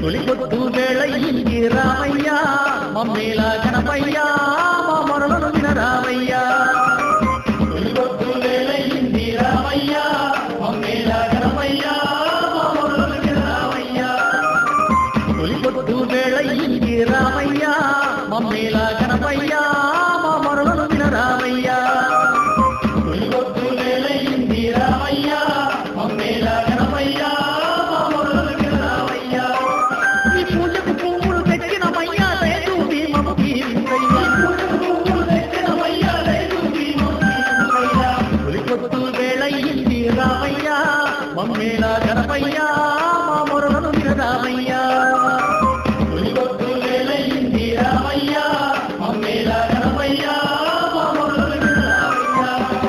తొలిపొద్దు వేళయింది రామయ్య మమ్మేలా గణపయ్య మా మొరలను వినరామయ్య తొలిపొద్దు వేళయింది రామయ్య మమ్మేలా గణపయ్య మా మొరలను వినరామయ్య తొలిపొద్దు వేళయింది రామయ్య మమ్మేలా గణపయ్య మా మొరలను వినరామయ్య తొలిపొద్దు వేళయింది రామయ్య మమ్మేలా గణపయ్య మా మొరలను వినరామయ్య ఈ పూజకు పువ్వులు తెచ్చినమయ్యా లేదు భీమము భీమించయ్యా తొలిపొద్దు వేళయింది రామయ్య మమ్మేలా గణపయ్య మా మొరలను వినరామయ్య తొలిపొద్దు వేళయింది రామయ్య మమ్మేలా గణపయ్య మా మొరలను వినరామయ్య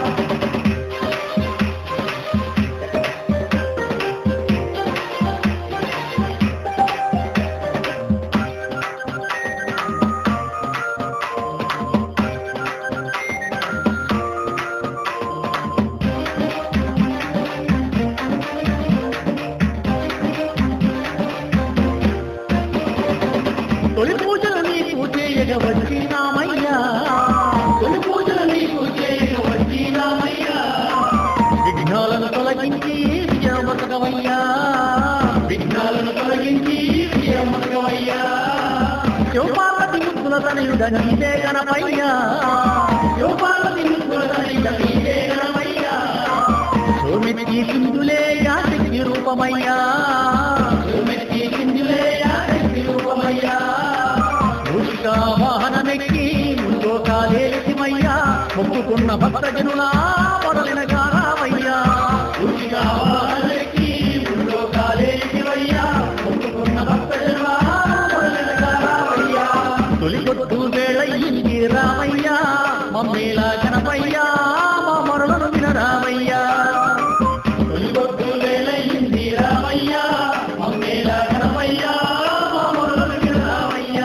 తొలి పూజలు నీకు చేయగ వచ్చినామయ్యా తొలి పూజలు నీకు చేయగ వచ్చినామయ్యా విఘ్నాలను తొలగించి విజయమతకవయ్యా విఘ్నాలను తొలగించి విజయమతకవయ్యా శివపార్వతి ముక్కుల తనయుడ నీవే గణపయ్యా శివపార్వతి ముక్కుల తనయుడ నీవే గణపయ్యా సోమెత్తి సింధులే యాశక్తి రూపమయ్యా సోమెత్తి సింధులే యాశక్తి రూపమయ్యా మూషికా వాహనమెక్కి ముందో కాలేసిమయ్యా మొక్కుకున్న భక్తజనులా మొదలైన గారామయ్యా మూషికా వాహనమెక్కి ముందో కాలేసిమయ్యా మొక్కుకున్న భక్తజనులా మొదలైన గారామయ్యా తొలిపొద్దు వేళయింది రామయ్య మమ్మేలా గణపయ్య మా మొరలను వినరామయ్య తొలిపొద్దు వేళయింది రామయ్య మమ్మేలా గణపయ్య మా మొరలను వినరామయ్య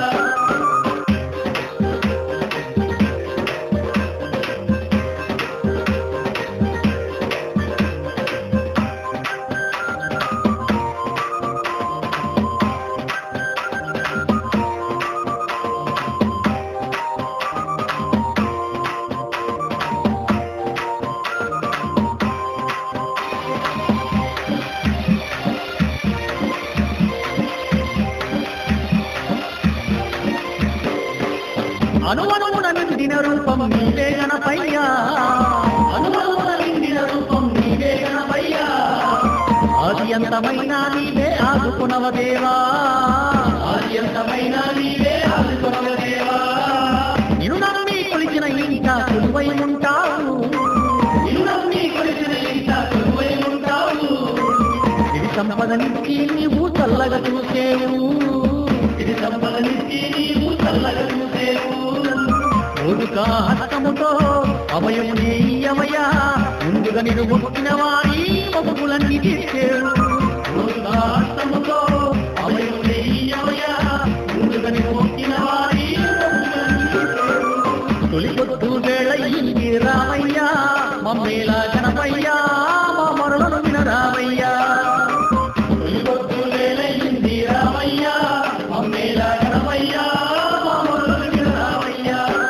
అనువనువున నిండిన రూపం నీవే గణపయ్య అనువనువున నిండిన రూపం నీవే గణపయ్య ఆది అంతమైన నీవే ఆదుకునవ దేవా ఆది అంతమైన నీవే ఆదుకునవ దేవా నిన్ను నమ్మి కొలిచిన ఇంకా కొలువై ఉంటావు నిన్ను నమ్మి కొలిచిన ఇంకా కొలువై ఉంటావు ఇది సంపదనిచ్చి నీవు చల్లగా చూసేవు ఇది సంపదనిచ్చి నీవు చల్లగా చూసేవు ఓడుకా హస్తముతో అభయమునే అమయ్యా ముందుగా నిన్ను మొక్కిన వారి మొక్కులన్నీ తీర్చేవు ఓడుకా హస్తముతో అభయమునే అమయ్యా ముందుగా నిన్ను మొక్కిన వారి మొక్కులన్నీ తీర్చేవు తొలిపొద్దు వేళయింది రామయ్య మమ్మేలా గణపయ్య మా మొరలను వినరామయ్య తొలిపొద్దు వేళయింది రామయ్య మమ్మేలా గణపయ్య మా మొరలను వినరామయ్య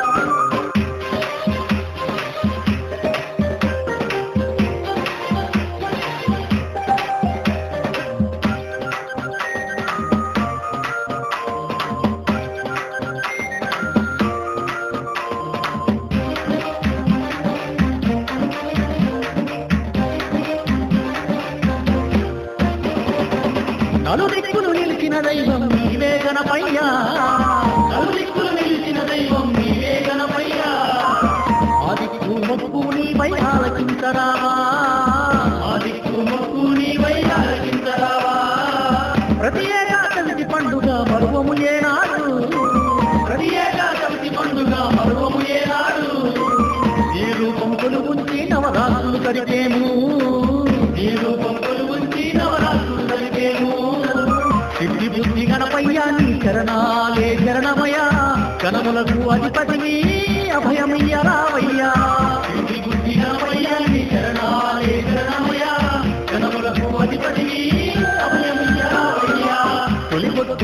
నలుదిక్కులు నిలిచిన దైవం నీవే గణపయ్య నలుదిక్కులు నిలిచిన దైవం నీవే గణపయ్య ఆదిక్కు మొక్కు నీవై ఆలకించరావా ఆదిక్కు మొక్కు నీవై ఆలకించరావా ప్రతి ఏకాదశి పండుగ మరువము ఏనాడు ప్రతి ఏకాదశి పండుగ మరువము ఏనాడు ఈ రూపం కొలువుంచి నవరాత్రులు కరికేము ఈ రూపం కొలువుంచి నవరాత్రులు కరికేము సిద్ధి బుద్ధి గణపయ్య నీ చరణాలే చరణమయ కనములకు అధిపతిని అభయమయ్య రావయ్యా సిద్ధి బుద్ధి గణపయ్య నీ చరణాలే చరణమయ కనములకు అధిపతిని అభయమయ్య రావయ్యా తొలిపొద్దు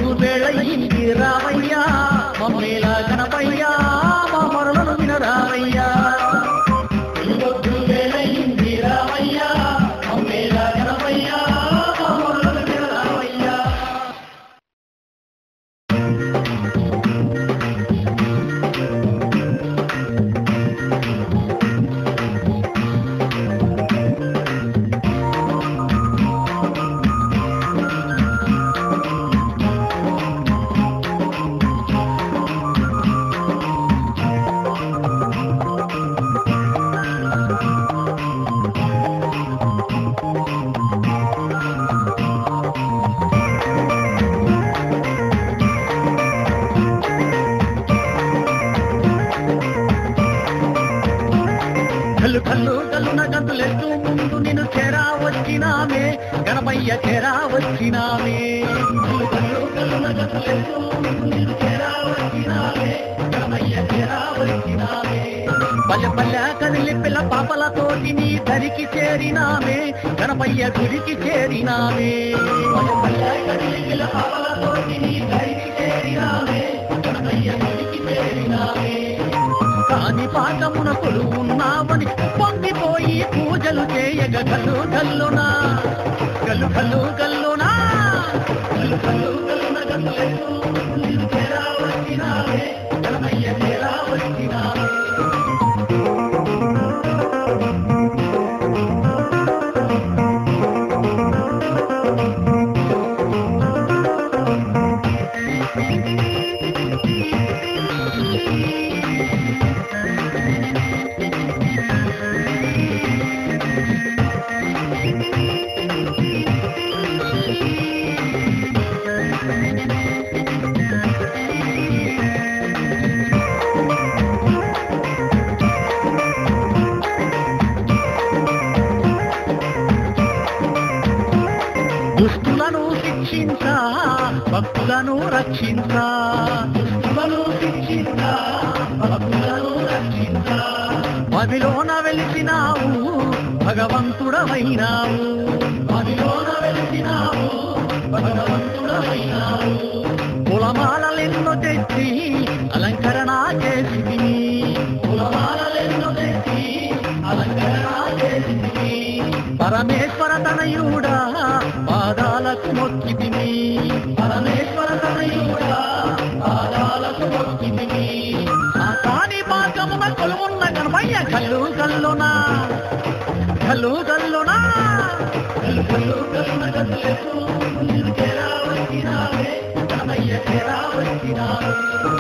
వచ్చినావే కల్లు కల్లున గతులెత్తు నిన్ను చేరా వచ్చినావే గణమయ్య చేరా వచ్చినావే పల్లె పల్లె కదిలి పిల్ల పాపలతోటి నీ దరికి చేరినామే గణమయ్య గుడికి చేరినామే పల్లె పల్లె కదిలి పిల్ల పాపలతోటి నీ దరికి చేరినామే గణమయ్య గుడికి చేరినామే కాని పాకమున కొలువున్నావని పొంగిపోయి పూజలు చేయగ గల్లు గల్లునా గల్లు గల్లు గల్లునా గల్లు గల్లు గల్లున గల్లులెత్తు నిన్ను చేరా వచ్చినావే గణమయ్య చేరా వచ్చినావే దుష్టులను శిక్షించా భక్తులను రక్షించా దుష్టులను శిక్షించా భక్తులను రక్షించా మదిలోన వెలిసినావు భగవంతుడమైనావు మదిలోన వెలిసినావు భగవంతుడమైనావు కులమాలెన్నో తెచ్చి అలంకరణ చేసితివి కులమాలెన్నో తెచ్చి అలంకరణ చేసితివి పరమేశ్వర తనయుడా పాదాలకు మొక్కితివి పరమేశ్వర తనయుడా పాదాలకు మొక్కితివి ఆ కాని పాకమున కొలువున్న గణమయ్య కల్లు కల్లునా కల్లు కల్లునా కల్లు కల్లు కల్లున గల్లులెత్తు నిన్ను చేరా వచ్చినావే గణమయ్య చేరా వచ్చినావే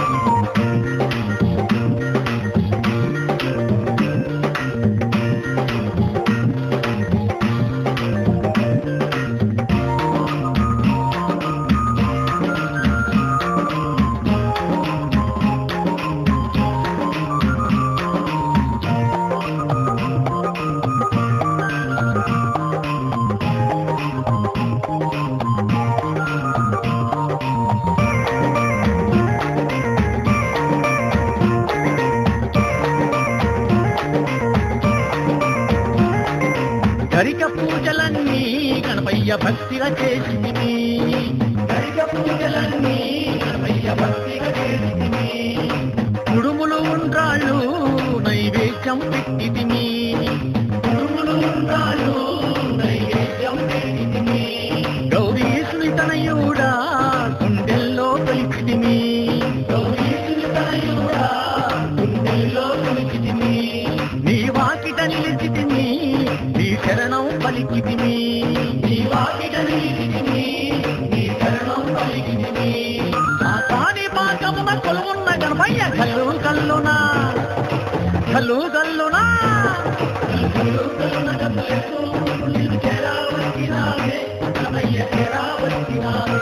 గరిక పూజలన్నీ గణమయ్య భక్తిగా చేసితివి గరిక పూజలన్నీ గణమయ్య భక్తిగా చేసితివి కుడుములు ఉండ్రాళ్ళు నైవేద్యం పెట్టితివి కుడుములు ఉండ్రాళ్ళు నైవేద్యం పెట్టితివి గౌరీసుని తనయుడా గుండెల్లో కొలిచితివి గౌరీసుని తనయుడా గుండెల్లో కొలిచితివి నీ వాకిట నిలిచితివి శరణం పలికితివి నీ వాకిట నిలిచితివి నీ శరణం పలికితివి ఆ కాని పాకమున కొలువున్న గణమయ్య కల్లు కల్లునా కల్లు కల్లునా కల్లు కల్లు కల్లున గల్లులెత్తు నిన్ను చేరా వచ్చినావే గణమయ్య చేరా వచ్చినావే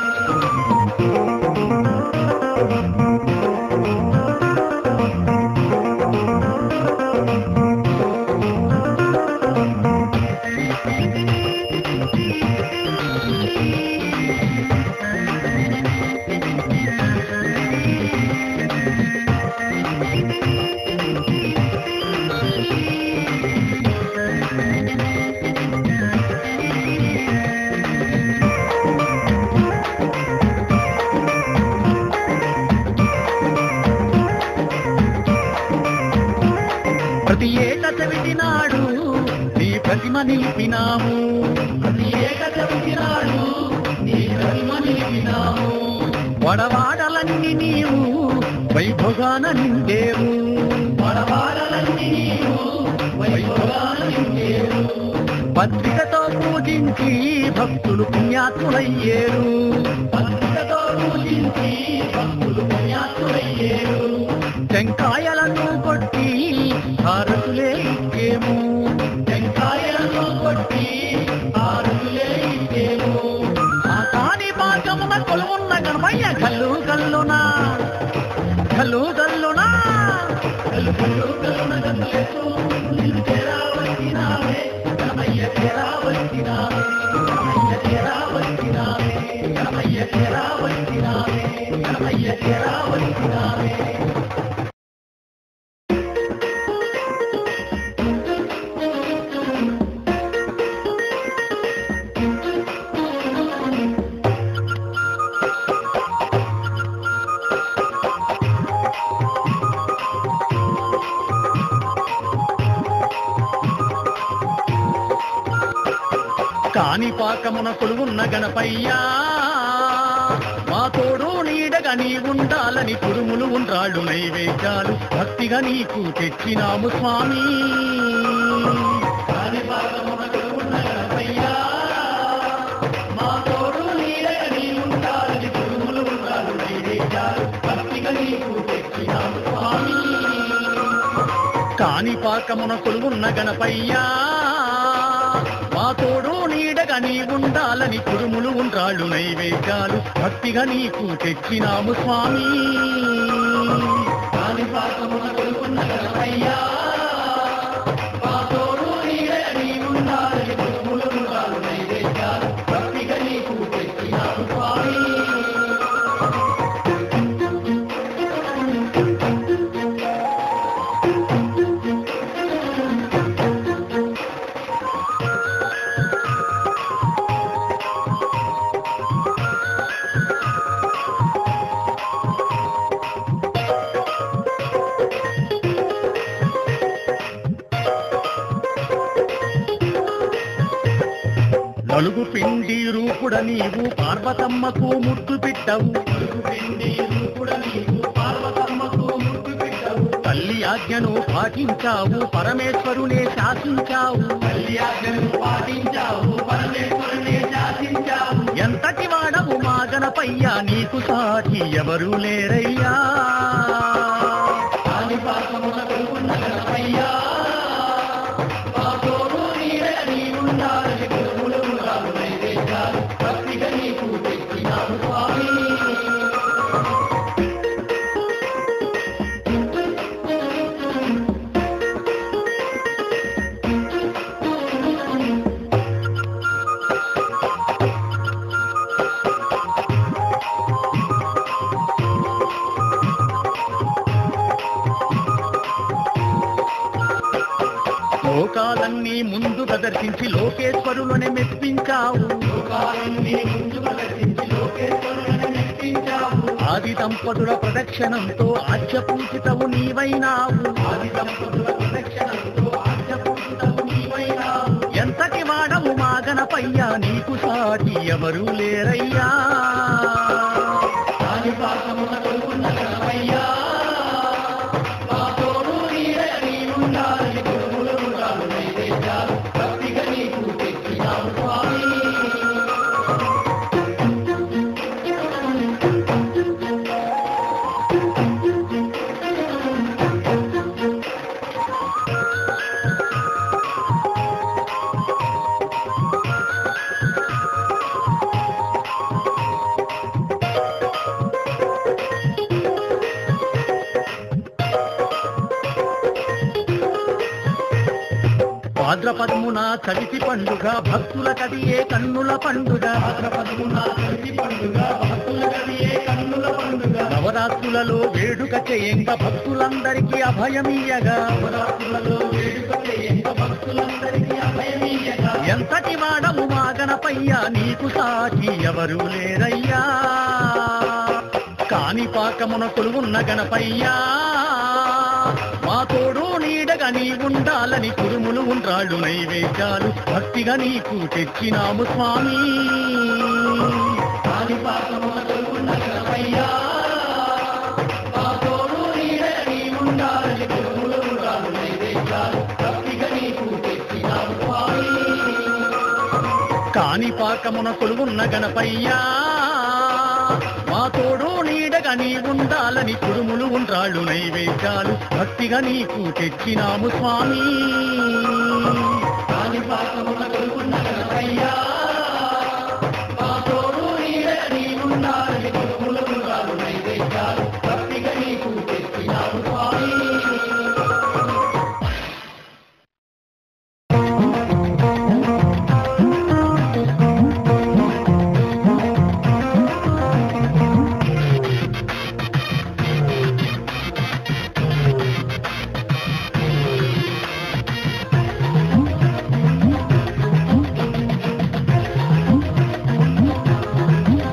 ప్రతి ఏట చవితి నాడు నీ ప్రతిమ నిలిపినాము ప్రతి ఏట చవితి నాడు నీ ప్రతిమ నిలిపినాము వడవాడలన్నీ నీవు వైభోగాన నిండేవు వడవాడలన్నీ నీవు వైభోగాన నిండేవు పత్రికతో పూజించి భక్తులు పుణ్యాత్ములయ్యేరు పత్రికతో పూజించి భక్తులు పుణ్యాత్ములయ్యేరు టెంకాయలను కొట్టి హారతులే ఇచ్చేము టెంకాయలను కొట్టి హారతులే ఇచ్చేము ఆ కాని పాకమున కొలువున్న గణమయ్య కల్లు కల్లునా కల్లు కల్లునా కల్లు కల్లు కల్లున గల్లులెత్తు నిన్ను చేరా వచ్చినావే గణమయ్య చేరా వచ్చినావే గణమయ్య చేరా వచ్చినావే కాణిపాకమున కొలువున్న గణపయ్యా మా తోడు నీడగా నీ ఉండాలని కురుములు ఉండ్రాళ్ళు నైవేద్యాలు భక్తిగా నీకు తెచ్చినాము స్వామి. కాణిపాకమున కొలువున్న గణపయ్యా మా తోడు నీడగా నీ ఉండాలని కురుములు ఉండ్రాళ్ళు నైవేద్యాలు భక్తిగా నీకు తెచ్చినాము స్వామి. కాణిపాకమున కొలువున్న గణపయ్యా మా తోడు నీడగా నీ ఉండాలని కురుములు ఉండ్రాళ్ళు నైవేద్యాలు భక్తిగా నీకు తెచ్చినాము స్వామి. కాణిపాకమున కొలువున్న గణపయ్యా మా తోడు నీడగా నీ ఉండాలని కురుములు ఉండ్రాళ్ళు నైవేద్యాలు భక్తిగా నీకు తెచ్చినాము స్వామి. నలుగు పిండి రూపుడ నీవు పార్వతమ్మకు ముద్దు పెట్టవు. నలుగు పిండి రూపుడ నీవు పార్వతమ్మకు ముద్దు పెట్టవు. తల్లి ఆజ్ఞను పాటించావు పరమేశ్వరునే శాసించావు. తల్లి ఆజ్ఞను పాటించావు పరమేశ్వరునే శాసించావు. ఎంతటి వాడవు మా గణపయ్యా నీకు సాటి ఎవరు లేరయ్యా. కాణిపాకమున కొలువున్న గణపయ్యా మా తోడు నీడగా నీ ఉండాలని కురుములు ఉండ్రాళ్ళు నైవేద్యాలు భక్తిగా నీకు తెచ్చినాము స్వామి. లోకాలన్నీ ముందు ప్రదర్శించి లోకేశ్వరులనే మెప్పించావు. లోకాలన్నీ ముందు ప్రదర్శించి లోకేశ్వరులనే మెప్పించావు. ఆది దంపతుల ప్రదక్షిణంతో ఆజ్యపూజితవు నీవైనావు. ఆది దంపతుల ప్రదక్షిణంతో ఆజ్యపూజితవు నీవైనావు. ఎంతటి వాడవు మా గణపయ్యా నీకు సాటి ఎవరు లేరయ్యా. కాణిపాకమున కొలువున్న గణపయ్యా మా తోడు నీడగా నీ ఉండాలని కురుములు ఉండ్రాళ్ళు నైవేద్యాలు భక్తిగా నీకు తెచ్చినాము స్వామి. భాద్రపదమున చవితి పండుగ భక్తుల కదియే కన్నుల పండుగ. భాద్రపదమున చవితి పండుగ భక్తుల కదియే కన్నుల పండుగ. నవరాత్రులలో వేడుక చేయంగా భక్తులందరికీ అభయమీయగా. నవరాత్రులలో వేడుక చేయంగా భక్తులందరికీ అభయమీయగా. ఎంతటి వాడవు మా గణపయ్యా నీకు సాటి ఎవరు లేరయ్యా. కాణిపాకమున కొలువున్న గణపయ్యా మా తోడు నీడగా నీ ఉండాలని కురుములు ఉండ్రాళ్ళు నైవేద్యాలు భక్తిగా నీకు తెచ్చినాము స్వామి. కాణిపాకమున కొలువున్న గణపయ్యా మా తోడు నీడగా నీ ఉండాలని కురుములు ఉండ్రాళ్ళు నైవేద్యాలు భక్తిగా నీకు తెచ్చినాము స్వామి. కాణిపాకమున కొలువున్న గణపయ్యా మా తోడు నీడగా నీ ఉండాలని కురుములు ఉండ్రాళ్ళు నైవేద్యాలు భక్తిగా నీకు తెచ్చినాము స్వామి. కాణిపాకమున కొలువున్న గణపయ్యా మా తోడు నీడగా నీ ఉండాలని కురుములు ఉండ్రాళ్ళు నైవేద్యాలు భక్తిగా నీకు తెచ్చినాము స్వామి.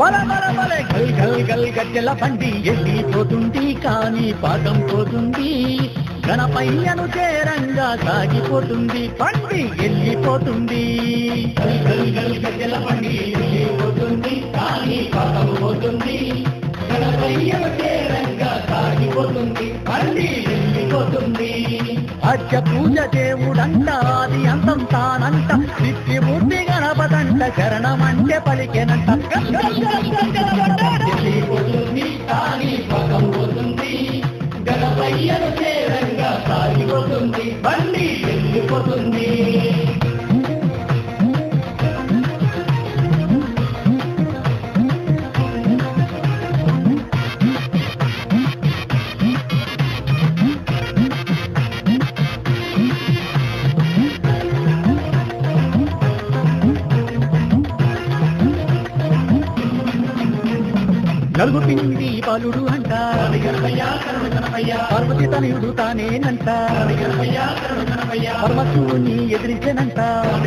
బల బల బల గల్ గల్ గల్ గజ్జల బండి వెళ్ళిపోతుంది కానీ పాకం పోతుంది గణపయ్యను చేరంగా సాగిపోతుంది బండి వెళ్ళిపోతుంది గల్ గల్ గల్ గజ్జల బండి వెళ్ళిపోతుంది కానీ పాకం పోతుంది గణపయ్యను చేరంగా సాగిపోతుంది బండి వెళ్ళిపోతుంది అచ్చ పూజ దేవుడంట ఆది అంతం తానంట నిత్యమూర్తి గణపతంట శరణమంటే పలికెనంట వెళ్ళిపోతుంది కానీ పాకం పోతుంది గణపయ్యను చేరంగా సాగిపోతుంది బండి వెళ్ళిపోతుంది నలుగు పిండి బాలుడు అంట పార్వతి తనయుడు తానేనంట పరమశివుని ఎదిరించనంట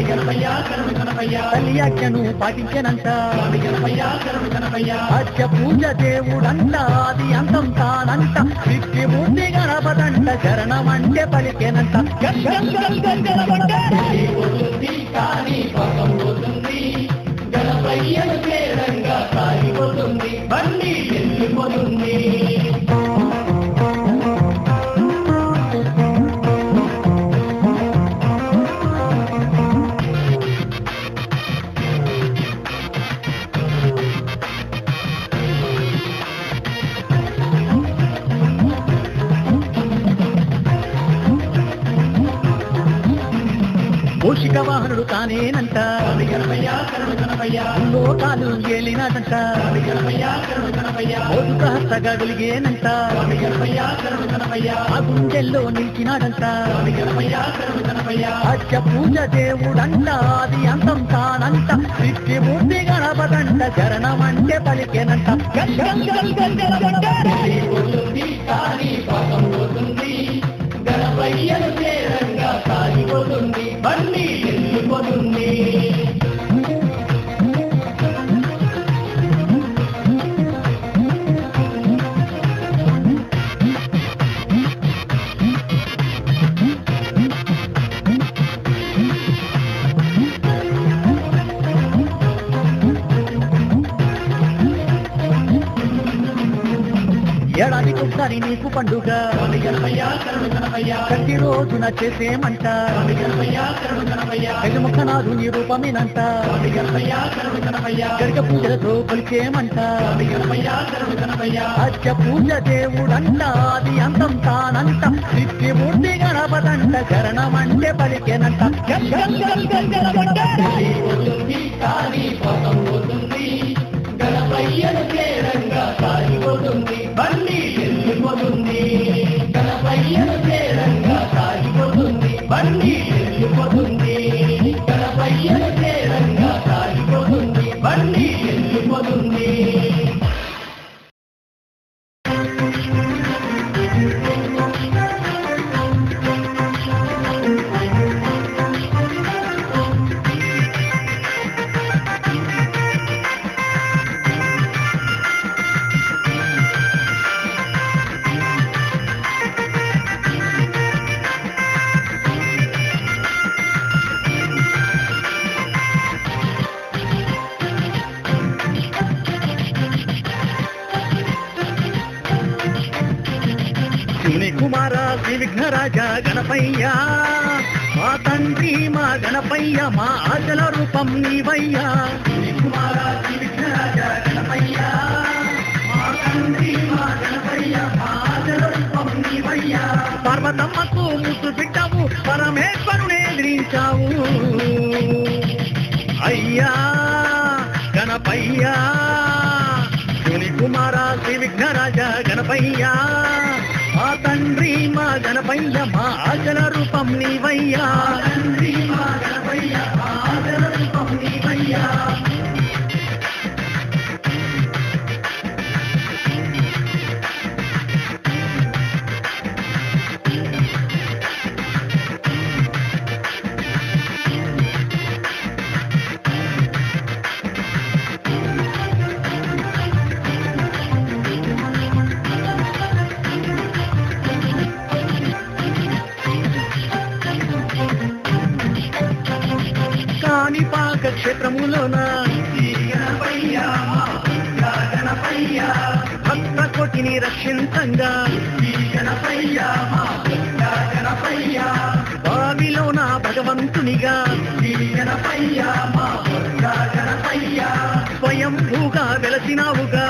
తల్లి ఆజ్ఞను పాటించనంట అచ్చ పూజ దేవుడంట ఆది అంతం తానంట నిత్యమూర్తి గణపతంట శరణమంటే పలికెనంట గణపయ్యను చేరంగా సాగిపోతుంది బండి వెళ్ళిపోతుంది మూషిక వాహనుడు తానేనంట లోకాలు ఏలినాడంట మోదుక హస్తగలిగేనంట ఆ గుండెల్లో నిలిచినాడంట అచ్చ పూజ దేవుడంట ఆది అంతం తానంట నిత్యమూర్తి గణపతంట శరణమంటే పలికెనంట గణపయ్యను చేరంగా సాగిపోతుంది బండి వెళ్ళిపోతుంది ఏడాదికి ఒకసారి నీకు పండుగ ప్రతి రోజున చేసేమంట గజముఖనాథు నీ రూపమేనంట గరిక పూజలతో కొలిచేమంట అచ్చ పూజ దేవుడంట ఆది అంతం తానంట నిత్యమూర్తి గణపతంట శరణమంటే పలికెనంట గణపయ్యను చేరంగా సాగిపోతుంది బండి వెళ్ళిపోతుంది గణపయ్యను చేరంగా సాగిపోతుంది బండి వెళ్ళిపోతుంది గణపయ్యను చేరంగా సాగిపోతుంది బండి వెళ్ళిపోతుంది కుమార శ్రీ విఘ్నరాజ గణపయ్య మా తండ్రి మా గణపయ్య మా ఆచల రూపం నీవయ్యా కుమార శ్రీ విఘ్నరాజ గణపయ్య మా తండ్రి మా గణపయ్య మా ఆచల రూపం నీవయ్యా పర్వతమ్మకు ముద్దు పెట్టావు పరమేశ్వరునే ఎదిరించావు అయ్యా గణపయ్యా కుమార శ్రీ విఘ్నరాజ గణపయ్య మా తండ్రి మా గణపయ్య మా ఆచల రూపం నీవయ్యా తండ్రి మా గణపయ్య మా ఆచల రూపం నీవయ్యా క్షేత్రములోన భక్త కోటిని రక్షించంగా బావిలోన భగవంతునిగా స్వయంభూగా వెలసినావుగా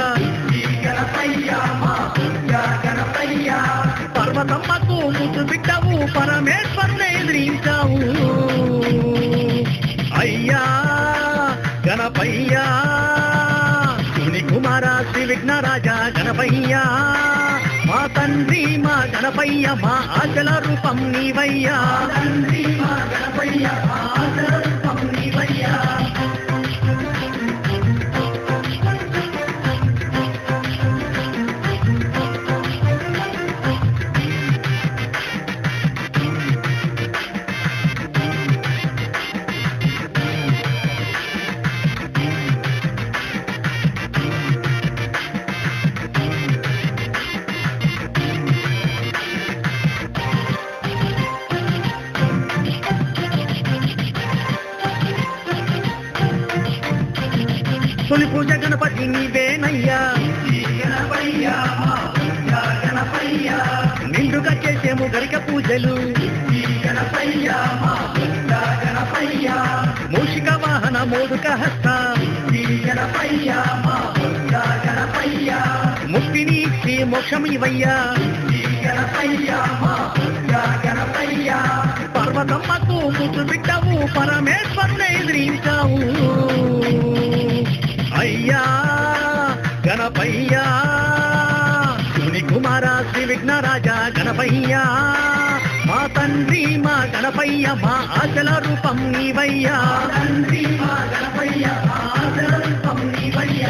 పర్వతమ్మకు ముద్దు బిడ్డవు పరమేశ్వరుని ఎదిరించావు అయ్యా గణపయ్యా శివుని కుమార శ్రీ విఘ్నరాజా గణపయ్యా మా తండ్రి మా గణపయ్య మా ఆచల రూపం నీవయ్యా తండ్రి మా గణపయ్య మా ఆచల రూపం నీవయ్యా తొలి పూజ గణపతి నీవేనయ్యా నిండుగా చేసేము గరిక పూజలు మూషిక వాహన మోదుక హస్త ముక్తిని ఇచ్చి మోక్షమివయ్యా పర్వతమ్మకు ముద్దు బిడ్డవు పరమేశ్వరుని ఎదిరించావు అయ్యా గణపయ్యా శివుని కుమార శ్రీ విఘ్నరాజా గణపయ్యా మా తండ్రి మా గణపయ్య మా ఆచల రూపం నీవయ్యా తండ్రి మా గణపయ్య మా ఆచల రూపం నీవయ్యా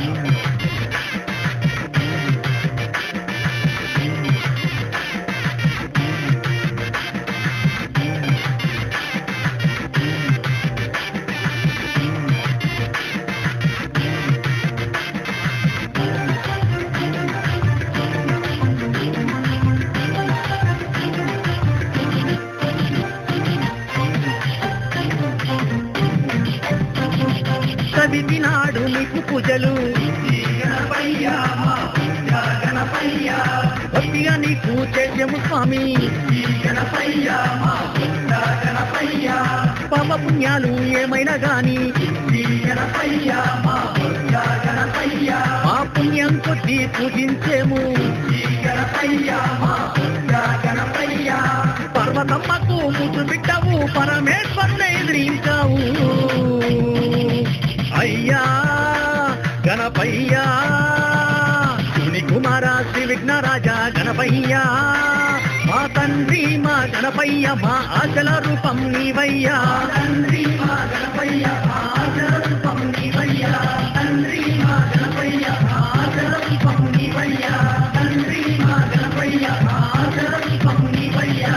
చదివినాడు నీకు పూజలు భక్తిగా నీకు చేసేము స్వామి పాప పుణ్యాలు ఏమైనా గాని మా పుణ్యం కొద్ది పూజించేము పర్వతమ్మకు ముద్దు బిడ్డవు పరమేశ్వరుని ఎదిరించావు అయ్యా గణపయ్యా శివుని కుమార శ్రీ విఘ్నరాజా గణపయ్యా మా తండ్రి మా గణపయ్య మా ఆచల రూపం నీవయ్యా తండ్రి మా గణపయ్య మా ఆచల రూపం నీవయ్యా తండ్రి మా గణపయ్య మా ఆచల రూపం నీవయ్యా తండ్రి మా గణపయ్య మా ఆచల రూపం నీవయ్యా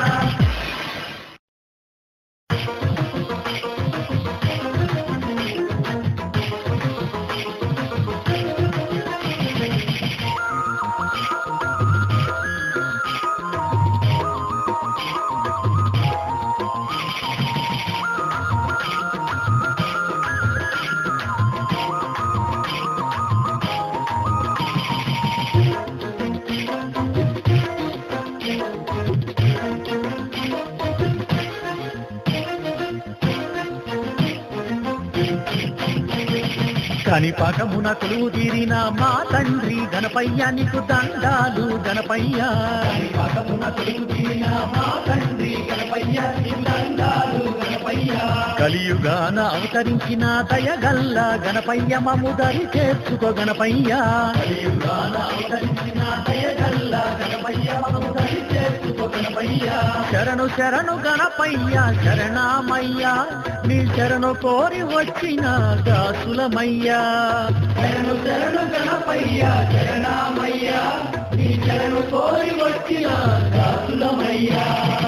కనిపాకమున కొలువు తీరిన మా తండ్రి గణపయ్య నీకు దండాలు గణపయ్య కనిపాకమున కొలువు తీరిన మా తండ్రి గణపయ్య నీకు దండాలు గణపయ్య కలియుగాన అవతరించిన దయగల్ల గణపయ్య మమ్ము దరి చేర్చుకో గణపయ్య కలియుగాన అవతరించిన దయగల్ల గణపయ్య మమ్ము దరి చేర్చుకో గణపయ్య శరణు శరణు గణపయ్య శరణమయ్యా నీ శరణు కోరి వచ్చిన దాసులమయ్యా శరణు శరణు గణపయ్య శరణమయ్యా నీ శరణు కోరి వచ్చిన దాసులమయ్యా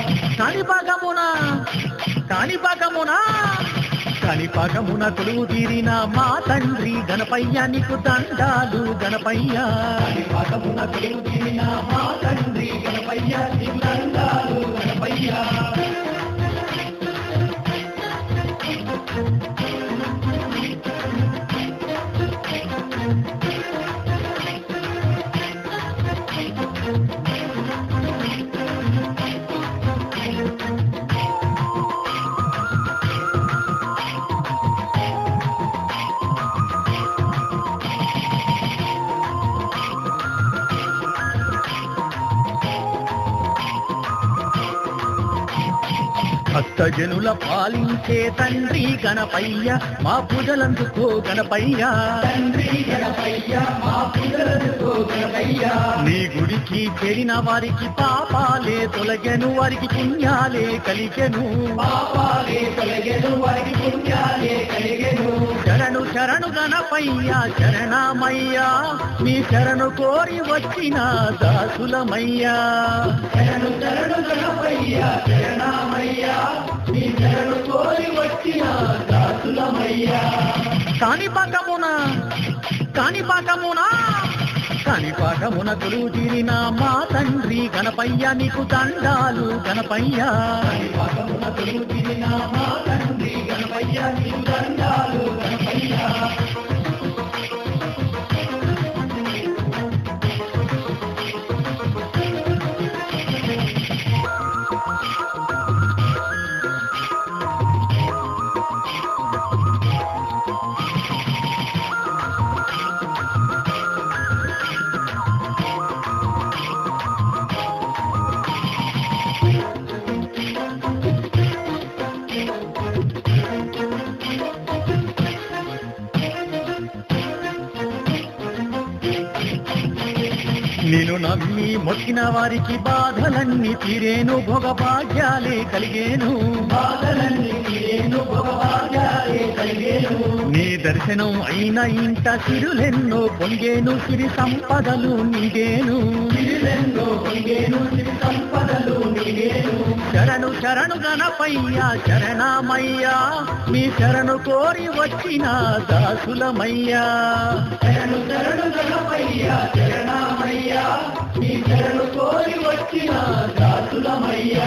కాణిపాకమున కొలువు తీరిన మా తండ్రి గణపయ్య నీకు దండాలు గణపయ్య కాణిపాకమున కొలువు తీరిన మా తండ్రి గణపయ్య నీకు దండాలు గణపయ్య భక్తజనుల పాలించే తండ్రి గణపయ్య మా పూజలందుకో గణపయ్య తండ్రి గణపయ్య మా పూజలందుకో గణపయ్య నీ గుడికి చేరిన వారికి పాపాలే తొలగెను వారికి పుణ్యాలే కలిగెను పాపాలే తొలగెను వారికి పుణ్యాలే కలిగెను శరణు శరణు గణపయ్య శరణమయ్యా నీ శరణు కోరి వచ్చిన దాసులమయ్యా శరణు శరణు గణపయ్య శరణమయ్యా నీ శరణు కోరి వచ్చిన దాసులమయ్యా కాణిపాకమున కొలువు తీరిన మా తండ్రి గణపయ్య నీకు దండాలు గణపయ్య కాణిపాకమున కొలువు తీరిన మా తండ్రి గణపయ్య నీకు దండాలు గణపయ్య నేను నమ్మి మొక్కిన వారికి బాధలన్నీ తీరేను భోగభాగ్యాలే కలిగేను బాధలన్నీ తీరేను భోగభాగ్యాలే కలిగేను నీ దర్శనం అయిన ఇంట సిరులెన్నో పొంగేను సిరి సంపదలు నీగేను సిరులెన్నో పొంగేను సిరి సంపదలు నీగేను శరణు శరణు గణపయ్య శరణమయ్యా మీ శరణు కోరి వచ్చిన దాసులమయ్యా శరణు శరణు గణపయ్య శరణమయ్యా మీ శరణు కోరి వచ్చిన దాసులమయ్యా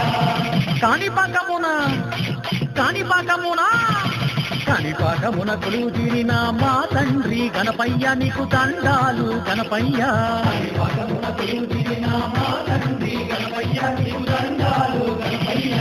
కాణిపాకమున కొలువు తీరిన మా తండ్రి గణపయ్య నీకు దండాలు గణపయ్య కాణిపాకమున కొలువు తీరిన మా తండ్రి గణపయ్య నీకు దండాలు గణపయ్య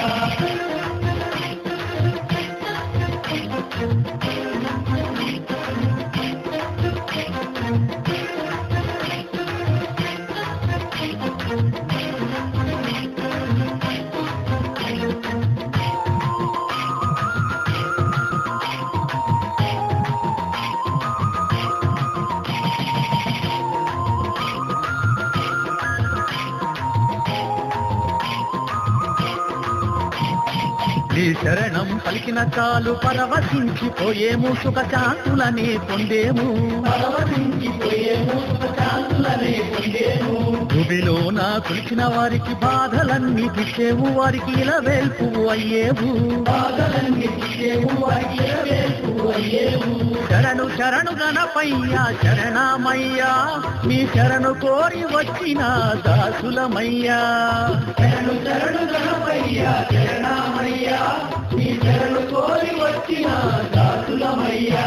నీ శరణం పలికిన చాలు పరవశించిపోయేము సుఖ శాంతులనే పొందేము భూమిలోన కొలిచిన వారికి బాధలన్నీ తీసేవు వారికి ఇలా వేల్పువు అయ్యేవు శరణు శరణు గణపయ్య శరణమయ్యా మీ శరణు కోరి వచ్చిన దాసులమయ్యా శరణు శరణు గణపయ్య శరణమయ్యా మీ శరణు కోరి వచ్చిన దాసులమయ్యా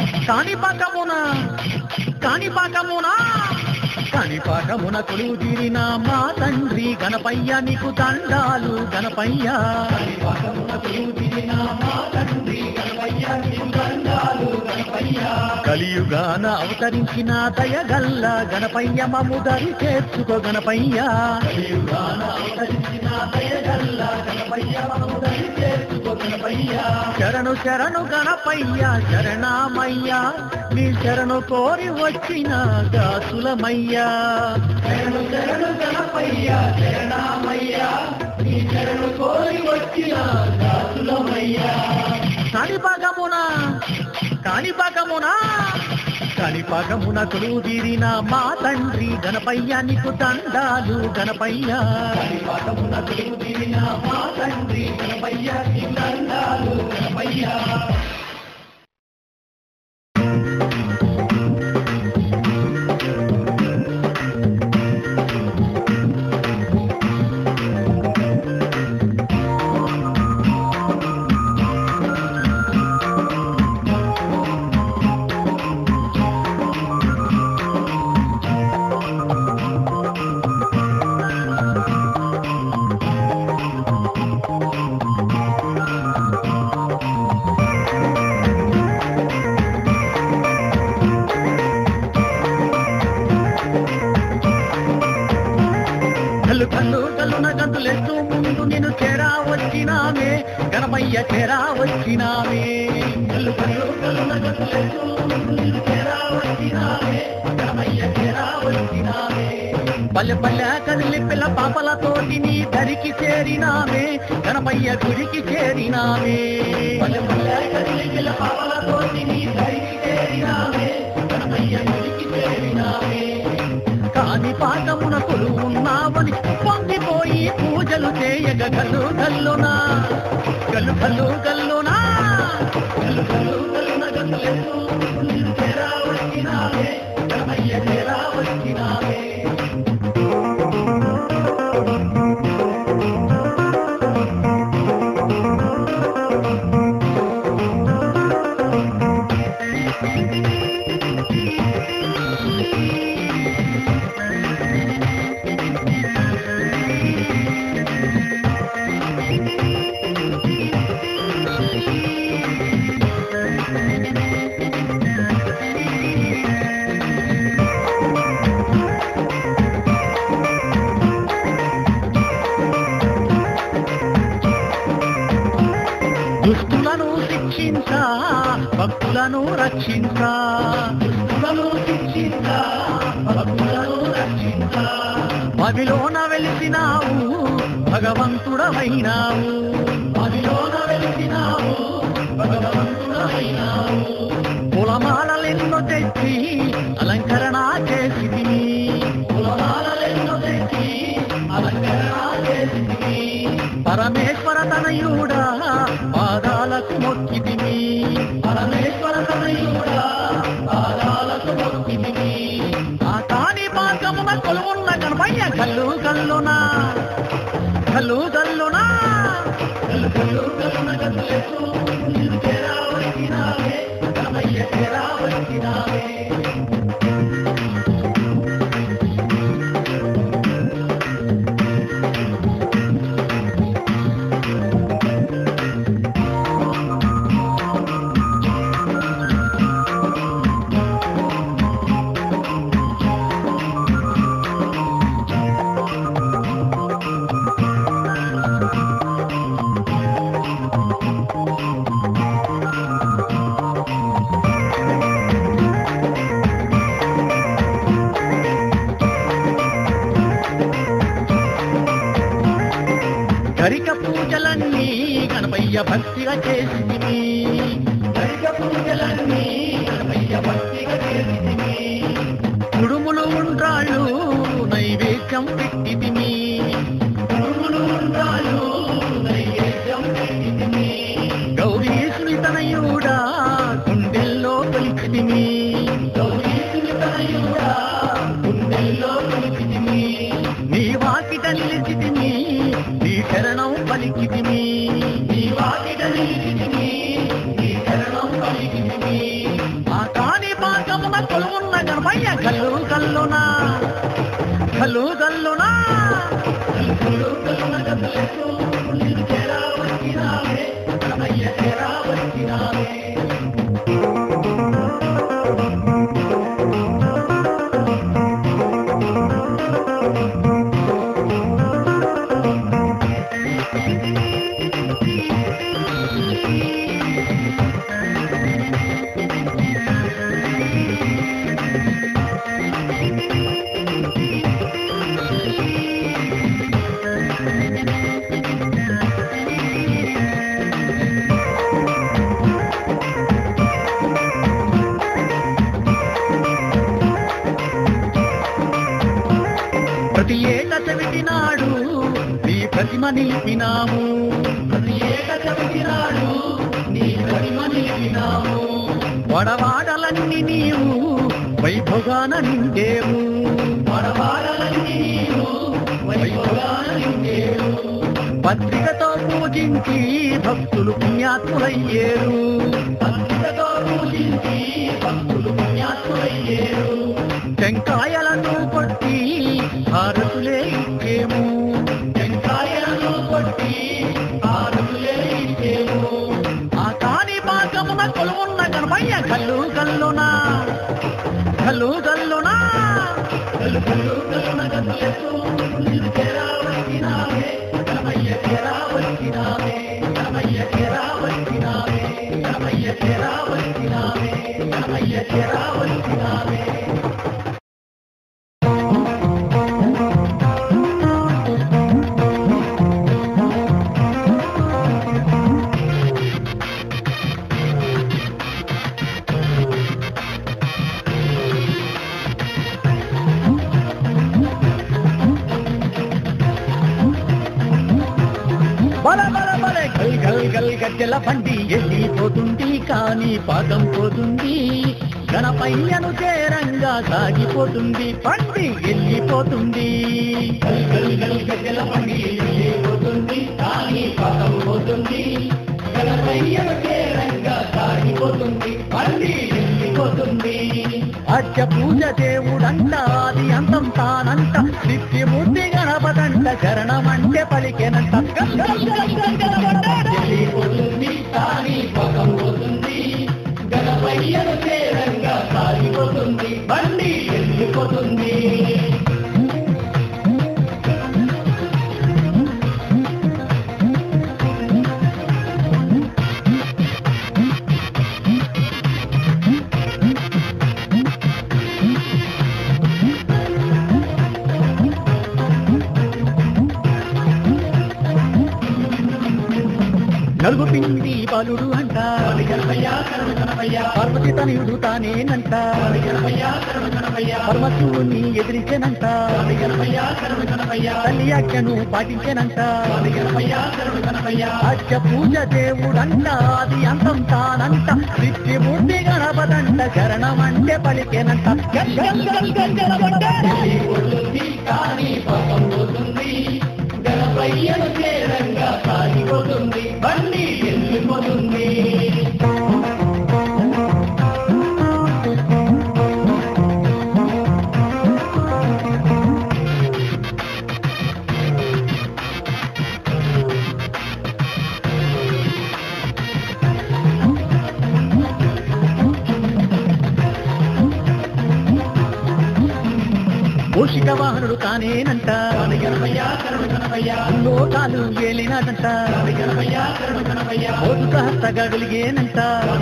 కాణిపాకమున కొలువు తీరిన మా తండ్రి గణపయ్య నీకు దండాలు గణపయ్య కాణిపాకమున కొలువు తీరిన మా తండ్రి గణపయ్య నీకు దండాలు గణపయ్య కలియుగాన అవతరించిన దయగల్ల గణపయ్య మమ్ము దరి చేర్చుకో గణపయ్య కలియుగాన అవతరించిన దయగల్ల గణపయ్య మమ్ము దరి చేర్చుకో గణపయ్య శరణు శరణు గణపయ్య శరణమయ్యా మీ శరణు కోరి వచ్చిన దాసులమయ్యా శరణు శరణు గణపయ్య శరణమయ్యా మీ శరణు కోరి వచ్చిన దాసులమయ్యా కాణిపాకమున కొలువు తీరిన మా తండ్రి గణపయ్య నీకు దండాలు గణపయ్య కాణిపాకమున కొలువు తీరిన మా తండ్రి గణపయ్య నీకు దండాలు గణపయ్య గణపయ్య చేరా వచ్చినావే కల్లు కల్లు కల్లున గతులెత్తు నిన్ను చేరా వచ్చినావే గణపయ్య చేరా వచ్చినావే పల్లె పల్లె కదిలి పిల్ల పాపలతోటి నీ దరికి చేరినావే గణపయ్య గుడికి చేరినావే పల్లె పల్లె కదిలి పిల్ల పాపలతోటి నీ దరికి చేరినావే గణపయ్య గుడికి చేరినావే కాని పాఠమున కొలువున్నావని పొంగిపోయి పూజలు చేయగ గల్లు గల్లునా గల్లు గల్లు గల్లునా గల్లు గల్లు గల్లున గల్లులెత్తు నిన్ను చేరా వచ్చినావే గణపయ్య చేరా వచ్చినావే దుష్టులను శిక్షించా భక్తులను రక్షించా దుష్టులను శిక్షించా భక్తులను రక్షించా పవిలోన వెలిసినావు భగవంతుడవైనావు పవిలోన వెలిసినావు భగవంతుడవైనావు పూలమాలెన్నో తెచ్చి అలంకరణ చేసితివి పూలమాలెన్నో తెచ్చి అలంకరణ చేసితివి పరమేశ్వర తనయుడా పాదాలకు మొక్కితివి పరమేశ్వర తనయుడా పాదాలకు మొక్కితివి ఆ కాని పాకమున కొలువున్న గణపయ్య కల్లు కల్లునా కల్లు కల్లునా కల్లు కల్లు కల్లున గల్లులెత్తు నిన్ను చేరా వచ్చినావే గణపయ్య చేరా వచ్చినావే గరిక పూజలన్నీ గణపయ్య భక్తిగా చేసితివి గరిక పూజలన్నీ గణపయ్య భక్తిగా చేసితివి కుడుములు ఉండ్రాళ్ళు నైవేద్యం పెట్టితివి కుడుములు ఉండ్రాళ్ళు నైవేద్యం పెట్టితివి గౌరీసుని తనయుడా గుండెల్లో కొలిచితివి గౌరీసుని తనయుడా గుండెల్లో కొలిచితివి నీ వాకిట నిలిచితివి నీ శరణం పలికితివి నీ వాకిట నిలిచితివి నీ శరణం పలికితివి ఆ కాని పాకమున కొలువున్న గణపయ్య కల్లు కల్లునా కల్లు కల్లునా కల్లు కల్లు కల్లున గల్లులెత్తు నిన్ను చేరా వచ్చినావే గణపయ్య చేరా వచ్చినావే ప్రతి ఏట చవితి నాడు నీ ప్రతిమ నిలిపినాము ప్రతి ఏట చవితి నాడు నీ ప్రతిమ నిలిపినాము వడవాడలన్నీ నీవు వైభోగాన నిండేవు వడవాడలన్నీ నీవు వైభోగాన నిండేవు పత్రికతో పూజించి భక్తులు పుణ్యాత్ములయ్యేరు పత్రికతో పూజించి భక్తులు పుణ్యాత్ములయ్యేరు టెంకాయలను కొట్టి హారతులే ఇచ్చేము టెంకాయలను కొట్టి హారతులే ఇచ్చేము ఆ కాని పాకమున కొలువున్న గణపయ్య కల్లు కల్లునా కల్లు కల్లునా కల్లు కల్లు కల్లున గల్లులెత్తు నిన్ను చేరా వచ్చినావే గణపయ్య చేరా వచ్చినావే గణపయ్య గణపయ్య చేరావచ్చినావే గణపయ్య చేరావచ్చినావే గణపయ్య చేరావచ్చినావే. గజ్జల బండి వెళ్ళిపోతుంది కానీ పాదం పోతుంది గణపయ్యను చేరంగా సాగిపోతుంది బండి వెళ్ళిపోతుంది. గజ్జల బండి వెళ్ళిపోతుంది కానీ పాదం పోతుంది గణపయ్యను చేరంగా సాగిపోతుంది బండి వెళ్ళిపోతుంది. అచ్చ పూజ దేవుడంట అది అంతం తానంట నిత్యమూర్తి గణపతంట శరణమంటే పలికెనంట. వెళ్ళిపోతుంది కానీ పగం పోతుంది గణపయ్యను చేరంగా సాగిపోతుంది బండి వెళ్ళిపోతుంది. నలుగు పిండి బాలుడు అంట పార్వతి తనయుడు తానేనంట పరమశివుని ఎదిరించేనంట తల్లి ఆజ్ఞను పాటించేనంట. అచ్చ పూజ దేవుడంట అది అంతం తానంట నిత్యమూర్తి గణపతంట శరణమంటే పలికేనంట. గణపయ్యను చేరంగా సాగిపోతుంది బండి వెళ్ళిపోతుంది. మూషిక వాహనుడు తానేనంట లోకాలు ఏలినాడంట మోదుక హస్తగలిగేనంట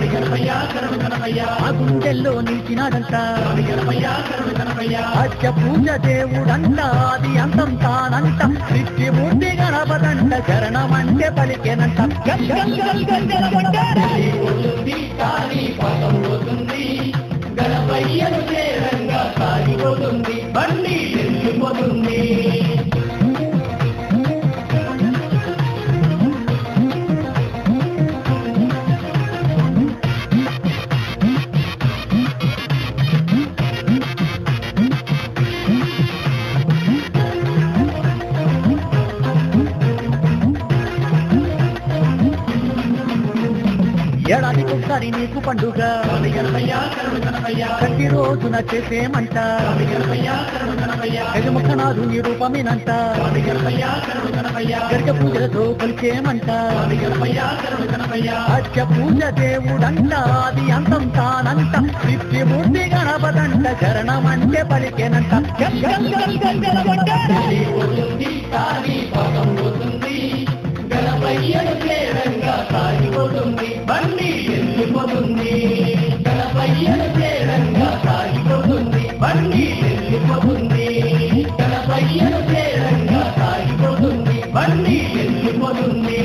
ఆ గుండెల్లో నిలిచినాడంట. అచ్చ పూజ దేవుడంట అది అంతం తానంట నిత్యమూర్తి గణపతంట శరణమంటే పలికేనంట. గణపయ్యను చేరంగా సాగిపోతుంది బండి వెళ్ళిపోతుంది. ఏడాదికి ఒకసారి నీకు పండుగ ప్రతి రోజున చేసేమంట గజముఖనాథు నీ రూపమేనంట గర్గ పూజలతో కలిసేమంట. అచ్చ పూజ దేవుడంట అది అంతం తానంట నిత్యమూర్తి గణపతంట శరణమంటే పలికేనంట. గణపయ్యను చేరంగా సాగిపోతుంది బండి వెళ్ళిపోతుంది గణపయ్యను చేరంగా సాగిపోతుంది బండి వెళ్ళిపోతుంది గణపయ్యను చేరంగా సాగిపోతుంది బండి వెళ్ళిపోతుంది.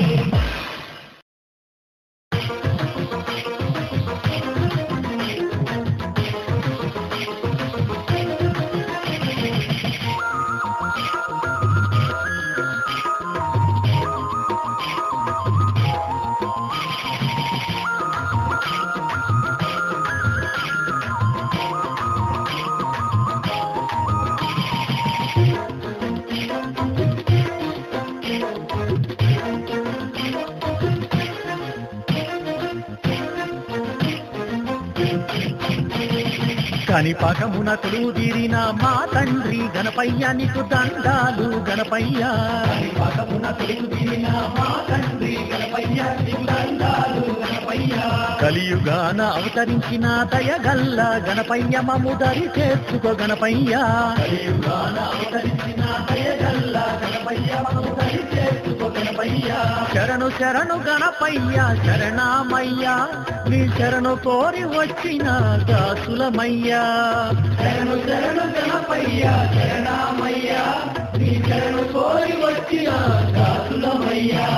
కనిపాకమున కొలువుదీరిన మా తండ్రి గణపయ్య నీకు దండాలు గణపయ్య. కనిపాకమున కొలువుదీరిన మా తండ్రి గణపయ్య నీకు దండాలు గణపయ్య. కలియుగాన అవతరించిన దయగల్ల గణపయ్య మమ్ము దరి చేసుకో గణపయ్య. కలియుగాన అవతరించిన దయగల్ల గణపయ్య మమ్ము దరి చేసుకో గణపయ్యా శరణు శరణు గణపయ్యా శరణమయ్యా నీ శరణు కోరి వచ్చిన దాసులమయ్యా శరణు శరణు గణపయ్యా శరణమయ్యా నీ శరణు కోరి వచ్చిన దాసులమయ్యా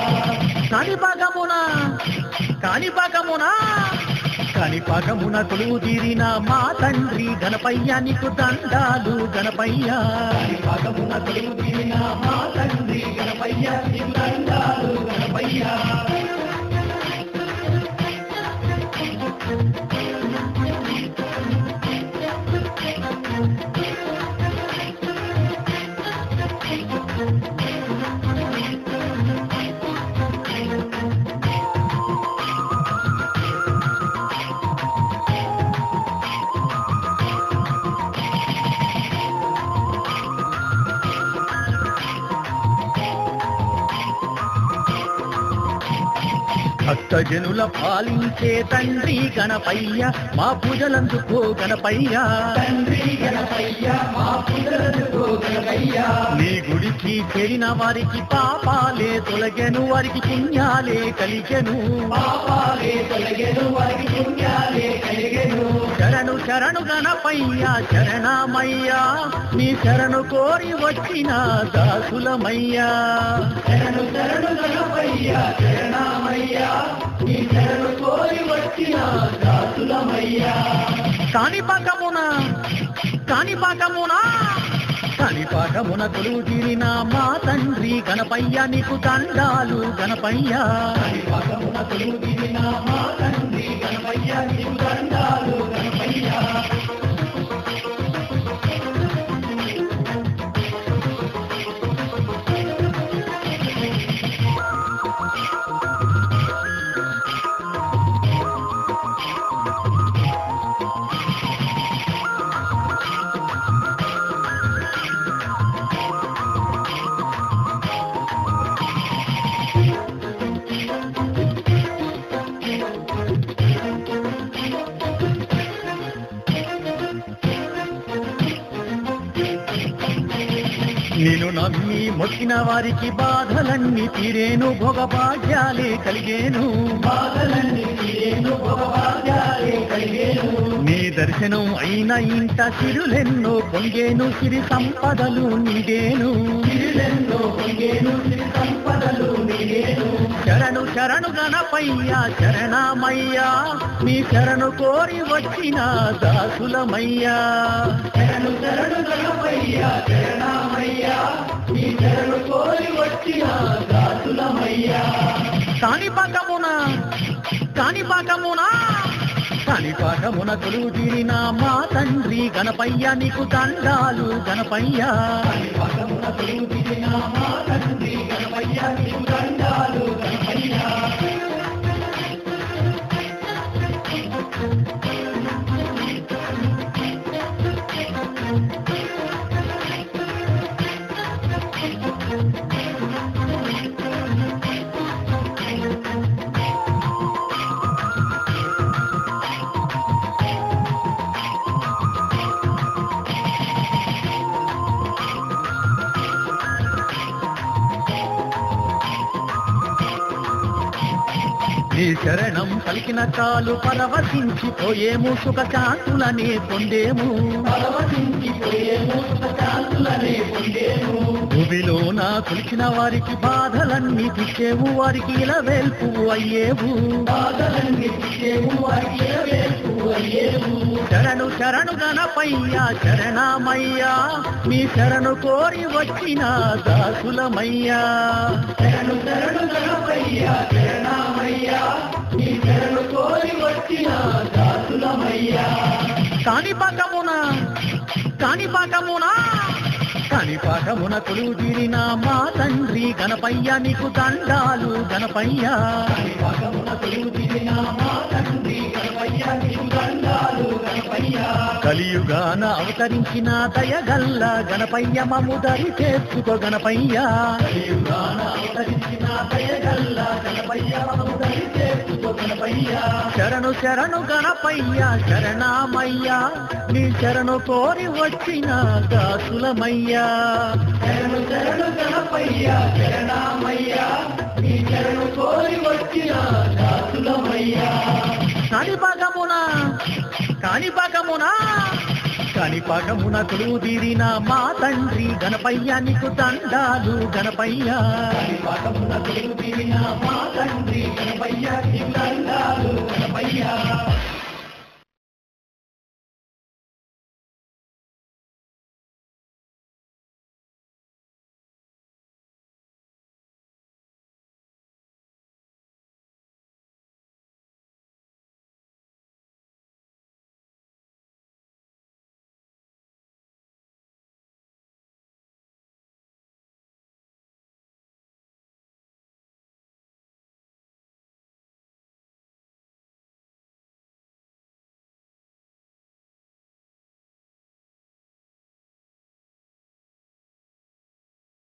కాణిపాకమున కొలువు తీరిన మా తండ్రి గణపయ్య నీకు దండాలు గణపయ్య కాణిపాకమున కొలువు తీరిన మా తండ్రి గణపయ్య నీకు దండాలు గణపయ్య భక్తజనుల పాలించే తండ్రి గణపయ్య మా పూజలందుకో గణపయ్య తండ్రి గణపయ్య మా పూజలందుకో గణపయ్య నీ గుడికి చేరిన వారికి పాపాలే తొలగెను వారికి పుణ్యాలే కలిగెను పాపాలే తొలగెను వారికి పుణ్యాలే కలిగెను శరణు శరణు గణపయ్య శరణమయ్యా నీ శరణు కోరి వచ్చిన దాసులమయ్యా శరణు శరణు గణపయ్య శరణమయ్యా నీ శరణు కోరి వచ్చిన దాసులమయ్యా కాణిపాకమున కొలువు తీరిన మా తండ్రి గణపయ్య నీకు దండాలు గణపయ్య కాణిపాకమున కొలువు తీరిన మా తండ్రి గణపయ్య నీకు దండాలు గణపయ్య నేను నమ్మి మొక్కిన వారికి బాధలన్నీ తీరేను భోగభాగ్యాలే కలిగేను బాధలన్నీ తీరేను భోగభాగ్యాలే కలిగేను నీ దర్శనం అయిన ఇంట సిరులెన్నో పొంగేను సిరి సంపదలు నీడేను సిరులెన్నో పొంగేను సిరి సంపదలు నీడేను శరణు శరణు గణపయ్య శరణమయ్యా నీ శరణు కోరి వచ్చిన దాసులమయ్యా శరణు శరణు గణపయ్య శరణమయ్యా నీ శరణు కోరి వచ్చిన దాసులమయ్యా కాణిపాకమున కొలువు తీరిన మా తండ్రి గణపయ్య నీకు దండాలు గణపయ్య కాణిపాకమున కొలువు తీరిన మా తండ్రి గణపయ్య నీకు దండాలు గణపయ్య నీ శరణం పలికిన చాలు పరవశించిపోయేము సుఖ శాంతులనే పొందేము భూమిలోన కొలిచిన వారికి బాధలన్నీ తీసేవు వారికి ఇలవేల్పు అయ్యేవు శరణు శరణు గణపయ్య శరణమయ్యా నీ శరణు కోరి వచ్చిన దాసులమయ్యా శరణు శరణు గణపయ్య శరణమయ్యా నీ శరణు కోరి వచ్చిన దాసులమయ్యా కాణిపాకమున కొలువు తీరిన మా తండ్రి గణపయ్య నీకు దండాలు గణపయ్య కాణిపాకమున కొలువు తీరిన మా తండ్రి గణపయ్య నీకు దండాలు గణపయ్య కలియుగాన అవతరించిన దయగల్ల గణపయ్య మమ్ము దరి చేసుకో గణపయ్య కలియుగాన అవతరించిన దయగల్ల గణపయ్య మమ్ము దరి చేసుకో గణపయ్య శరణు శరణు గణపయ్య శరణమయ్యా నీ శరణు కోరి వచ్చిన దాసులమయ్యా శరణు శరణు గణపయ్య శరణమయ్యా నీ శరణు కోరి వచ్చిన దాసులమయ్యా. కాణిపాకమున కొలువుదీరిన మా తండ్రి గణపయ్య నీకు దండాలు గణపయ్య. కాణిపాకమున కొలువుదీరిన మా తండ్రి గణపయ్య నీకు దండాలు గణపయ్య.